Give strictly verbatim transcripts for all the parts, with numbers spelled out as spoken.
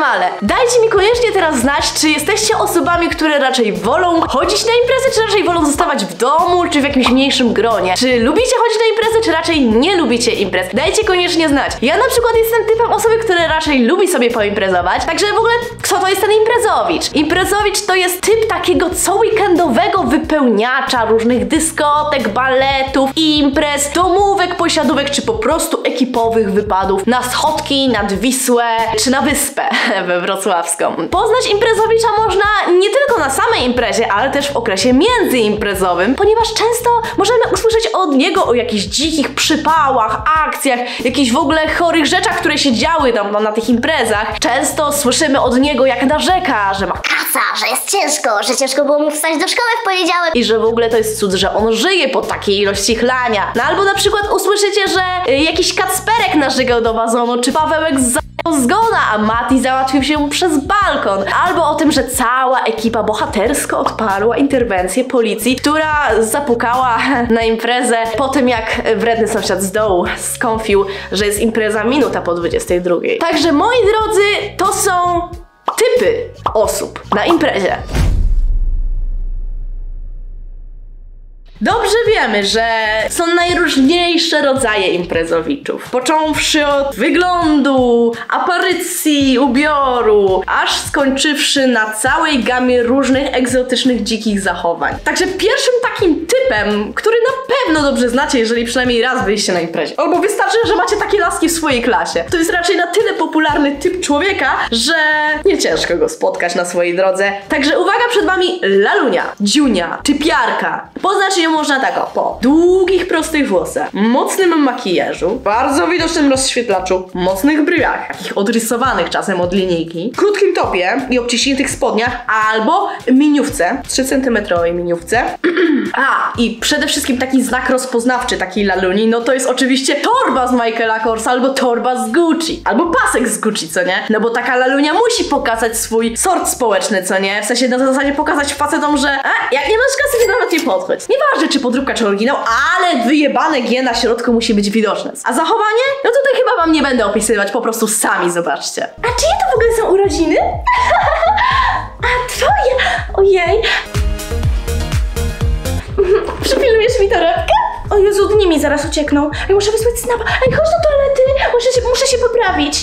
mam ale. Dajcie mi koniecznie teraz znać, czy jesteście osobami, które raczej wolą chodzić na imprezy, czy raczej wolą zostawać w domu, czy w jakimś mniejszym gronie. Czy lubicie chodzić na imprezy, czy raczej nie lubicie imprez? Dajcie koniecznie znać. Ja na przykład jestem typem osoby, która raczej lubi sobie poimprezować. Także w ogóle, kto to jest ten imprezowicz? Imprezowicz to jest typ takiego co weekendowego wypełniacza różnych dyskotek, baletów, imprez, domówek, posiadówek, czy po prostu ekipowych wypadów na schodki, nad Wisłę, czy na wyspę we wrocławską. Poznać imprezowicza można nie tylko na samej imprezie, ale też w okresie międzyimprezowym, ponieważ często możemy usłyszeć od niego o jakichś dzikich przypałach, akcjach, jakichś w ogóle chorych rzeczach, które się działy tam no, na tych imprezach. Często słyszymy od niego, jak narzeka, że ma Kasa, że jest ciężko, że ciężko było mu wstać do szkoły w poniedziałek. i że w ogóle to jest cud, że on żyje po takiej ilości chlania. No albo na przykład usłyszycie, że y, jakiś Kacperek narzygał do wazonu, czy Pawełek z zgona, a Mati załatwił się przez balkon. Albo o tym, że cała ekipa bohatersko odparła interwencję policji, która zapukała na imprezę po tym, jak wredny sąsiad z dołu skąfił, że jest impreza minuta po dwudziestej drugiej. Także moi drodzy, to są typy osób na imprezie. Dobrze wiemy, że są najróżniejsze rodzaje imprezowiczów. Począwszy od wyglądu, aparycji, ubioru, aż skończywszy na całej gamie różnych egzotycznych, dzikich zachowań. Także pierwszym takim typem, który na pewno dobrze znacie, jeżeli przynajmniej raz byliście na imprezie, albo wystarczy, że macie takie laski w swojej klasie, to jest raczej na tyle popularny typ człowieka, że nie ciężko go spotkać na swojej drodze. Także uwaga, przed wami lalunia, dziunia, typiarka. Poznać ją można tak o, po długich, prostych włosach, mocnym makijażu, bardzo widocznym rozświetlaczu, mocnych bryłach, takich odrysowanych czasem od linijki, krótkim topie i obciśniętych spodniach, albo miniówce, trzy centymetrowej miniówce. A, i przede wszystkim taki znak rozpoznawczy takiej laluni, no to jest oczywiście torba z Michaela Korsa, albo torba z Gucci, albo pasek z Gucci, co nie? No bo taka lalunia musi pokazać swój sort społeczny, co nie? W sensie na zasadzie pokazać facetom, że a, jak nie masz kasy, to nawet nie podchodź. Nieważne, czy podróbka, czy oryginał, ale wyjebane G na środku musi być widoczne. A zachowanie? No tutaj chyba wam nie będę opisywać, po prostu sami zobaczcie. A czyje to w ogóle są urodziny? A twoje? Ojej. Przypilnujesz mi torebkę? O Jezu, dni mi zaraz uciekną. Ja muszę wysłać snapa. Ej, chodź do toalety. Muszę się, muszę się poprawić.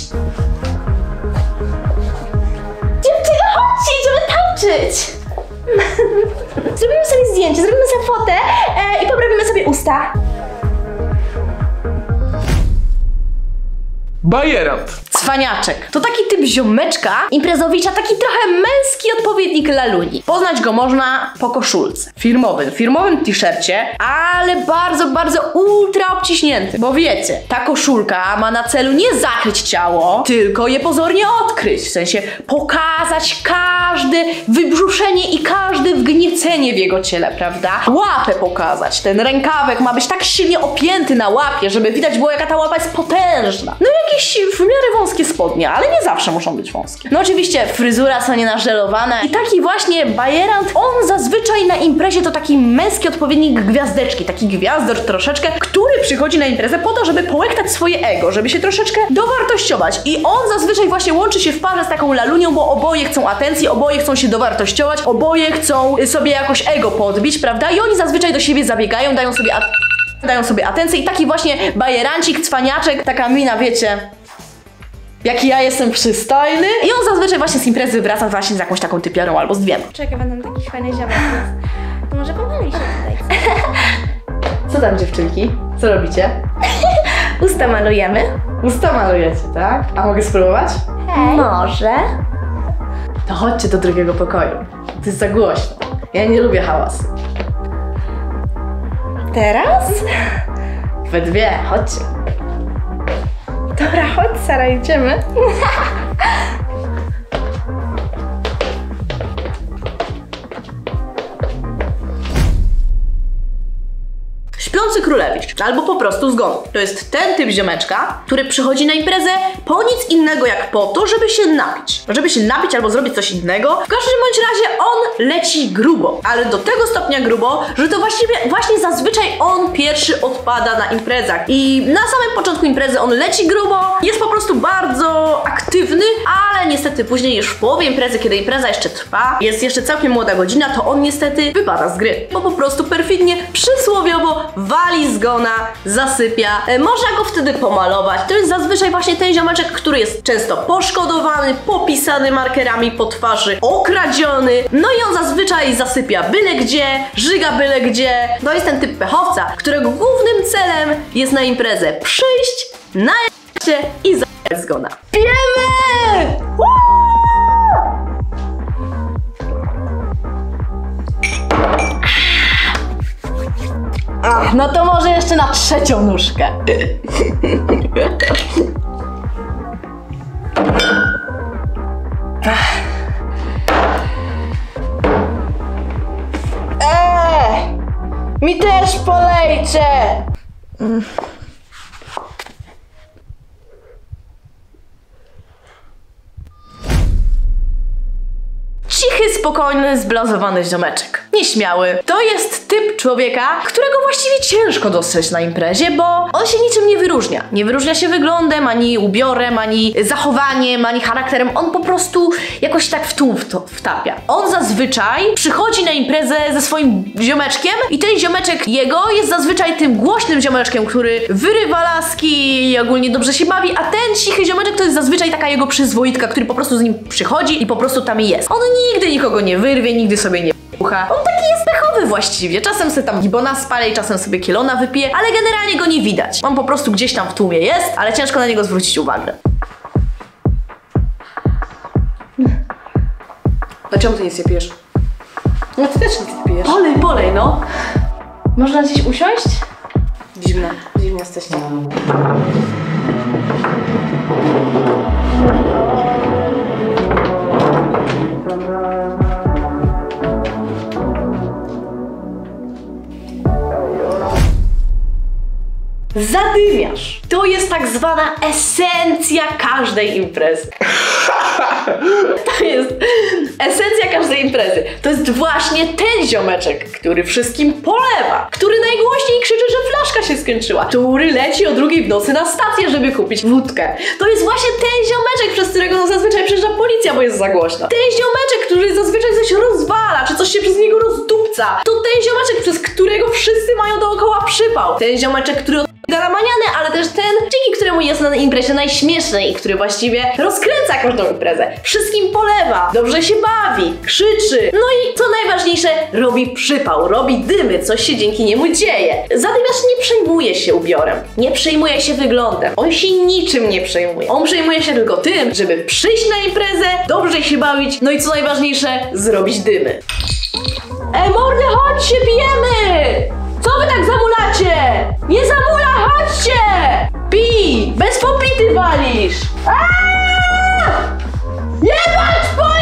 Dziewczyny, chodźcie, idziemy tańczyć. Zrobimy sobie zdjęcie, zrobimy sobie fotę e, i poprawimy sobie usta. Bajerant. Cwaniaczek. To taki typ ziomeczka, imprezowicza, taki trochę męski odpowiednik laluni. Poznać go można po koszulce. Firmowym, firmowym t-shircie, ale bardzo, bardzo ultra obciśnięty. Bo wiecie, ta koszulka ma na celu nie zakryć ciało, tylko je pozornie odkryć. W sensie pokazać każde wybrzuszenie i każde wgniecenie w jego ciele, prawda? Łapę pokazać. Ten rękawek ma być tak silnie opięty na łapie, żeby widać było, jaka ta łapa jest potężna. No i jakieś w miarę wąskie spodnie, ale nie zawsze muszą być wąskie. No oczywiście fryzura są nienażelowane i taki właśnie bajerant, on zazwyczaj na imprezie to taki męski odpowiednik gwiazdeczki, taki gwiazdor troszeczkę, który przychodzi na imprezę po to, żeby połektać swoje ego, żeby się troszeczkę dowartościować i on zazwyczaj właśnie łączy się w parze z taką lalunią, bo oboje chcą atencji, oboje chcą się dowartościować, oboje chcą sobie jakoś ego podbić, prawda? I oni zazwyczaj do siebie zabiegają, dają sobie at dają sobie atencję i taki właśnie bajerancik, cwaniaczek, taka mina, wiecie, jaki ja jestem przystojny. I on zazwyczaj właśnie z imprezy wraca właśnie z jakąś taką typiarą albo z dwiema. Czekaj, będę taki fajny ziomek. To może pomaluj się tutaj. Co tam, dziewczynki? Co robicie? Usta malujemy. Usta malujecie, tak? A mogę spróbować? Hej. Może. To chodźcie do drugiego pokoju. To jest za głośno. Ja nie lubię hałasu. Teraz? We dwie, chodźcie. Dobra, chodź Sara, idziemy. Śpiący królewicz, albo po prostu zgon. To jest ten typ ziomeczka, który przychodzi na imprezę po nic innego jak po to, żeby się napić. Żeby się napić albo zrobić coś innego. W każdym bądź razie on leci grubo, ale do tego stopnia grubo, że to właściwie właśnie zazwyczaj on pierwszy odpada na imprezach. I na samym początku imprezy on leci grubo, jest po prostu bardzo aktywny, ale ale niestety później już w połowie imprezy, kiedy impreza jeszcze trwa, jest jeszcze całkiem młoda godzina, to on niestety wypada z gry, bo po prostu perfidnie, przysłowiowo wali zgona, zasypia. E, można go wtedy pomalować. To jest zazwyczaj właśnie ten ziomeczek, który jest często poszkodowany, popisany markerami po twarzy, okradziony, no i on zazwyczaj zasypia byle gdzie, żyga byle gdzie. To jest ten typ pechowca, którego głównym celem jest na imprezę przyjść, najechać się i zajechać zgona. Pijemy! Ach, no to może jeszcze na trzecią nóżkę. Eee, mi też polejcie! Mm. Cichy, spokojny, zblazowany ziomeczek. Nieśmiały. To jest typ człowieka, którego właściwie ciężko dostrzec na imprezie, bo on się niczym nie wyróżnia. Nie wyróżnia się wyglądem, ani ubiorem, ani zachowaniem, ani charakterem. On po prostu jakoś tak w tłum wtapia. On zazwyczaj przychodzi na imprezę ze swoim ziomeczkiem i ten ziomeczek jego jest zazwyczaj tym głośnym ziomeczkiem, który wyrywa laski i ogólnie dobrze się bawi, a ten cichy ziomeczek to jest zazwyczaj taka jego przyzwoitka, który po prostu z nim przychodzi i po prostu tam jest. On nigdy nikogo nie wyrwie, nigdy sobie nie pucha. On taki jest pechowy właściwie. Czasem sobie tam gibona spali, czasem sobie kielona wypije, ale generalnie go nie widać. On po prostu gdzieś tam w tłumie jest, ale ciężko na niego zwrócić uwagę. A czemu ty nic nie pijesz? No ty też nic nie pijesz. Polej, polej, no. Można gdzieś usiąść? Dziwne, dziwnie jesteście. Zadymiasz. To jest tak zwana esencja każdej imprezy. To jest esencja każdej imprezy. To jest właśnie ten ziomeczek, który wszystkim polewa, który najgłośniej krzyczy, że flaszka się skończyła, który leci o drugiej w nocy na stację, żeby kupić wódkę. To jest właśnie ten ziomeczek, przez którego no zazwyczaj przyjeżdża policja, bo jest za głośno. Ten ziomeczek, który zazwyczaj coś rozwala, czy coś się przez niego rozdupca. To ten ziomeczek, przez którego wszyscy mają dookoła przypał. Ten ziomeczek, który galamaniany, ale też ten, dzięki któremu jest na imprezie najśmiesznej i który właściwie rozkręca każdą imprezę. Wszystkim polewa, dobrze się bawi, krzyczy, no i co najważniejsze, robi przypał, robi dymy, coś się dzięki niemu dzieje. Zadymiarz nie przejmuje się ubiorem, nie przejmuje się wyglądem, on się niczym nie przejmuje. On przejmuje się tylko tym, żeby przyjść na imprezę, dobrze się bawić, no i co najważniejsze, zrobić dymy. Ej mordy, chodźcie, pijemy! Co wy tak zamulacie? Nie zamula, chodźcie! Pij! Bez popity walisz! Aaaa! Jebać